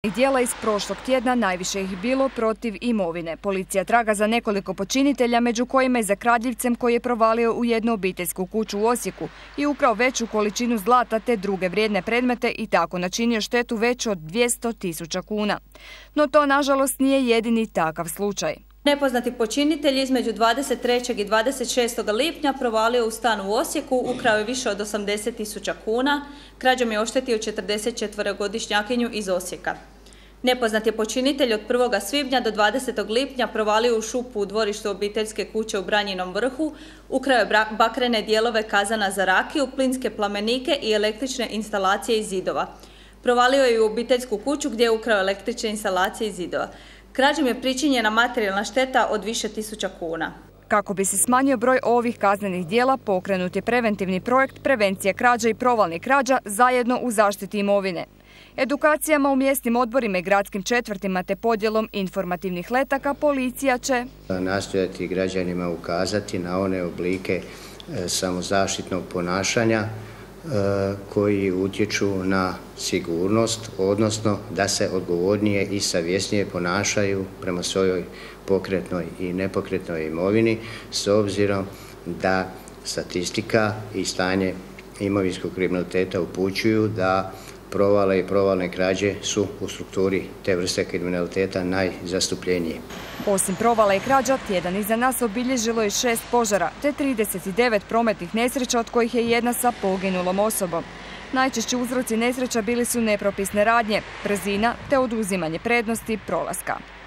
Dijela iz prošlog tjedna najviše ih bilo protiv imovine. Policija traga za nekoliko počinitelja, među kojima je za kradljivcem koji je provalio u jednu obiteljsku kuću u Osijeku i ukrao veću količinu zlata te druge vrijedne predmete i tako načinio štetu veću od 200.000 kuna. No to nažalost nije jedini takav slučaj. Nepoznati počinitelj između 23. i 26. lipnja provalio u stan u Osijeku, ukrao je više od 80.000 kuna, krađom je oštetio 44-godišnjakinju iz Osijeka. Nepoznati je počinitelj od 1. svibnja do 20. lipnja provalio u šupu u dvorištu obiteljske kuće u Branjinom Vrhu, ukrao je bakrene dijelove kazana za rakiju, plinske plamenike i električne instalacije iz zidova. Provalio je u obiteljsku kuću gdje je ukrao električne instalacije iz zidova. Krađom je pričinjena materijalna šteta od više tisuća kuna. Kako bi se smanjio broj ovih kaznenih dijela, pokrenut je preventivni projekt Prevencija krađa i provalnih krađa zajedno u zaštiti imovine. Edukacijama u mjesnim odborima i gradskim četvrtima te podjelom informativnih letaka policija će nastojati građanima ukazati na one oblike samozaštitnog ponašanja koji utječu na sigurnost, odnosno da se odgovornije i savjesnije ponašaju prema svojoj pokretnoj i nepokretnoj imovini, s obzirom da statistika i stanje imovinskog kriminaliteta upućuju da provale i provalne krađe su u strukturi te vrste kriminaliteta najzastupljenije. Osim provala i krađa, tjedan iza nas obilježilo je 6 požara te 39 prometnih nesreća, od kojih je jedna sa poginulom osobom. Najčešći uzroci nesreća bili su nepropisne radnje, brzina te oduzimanje prednosti prolaska.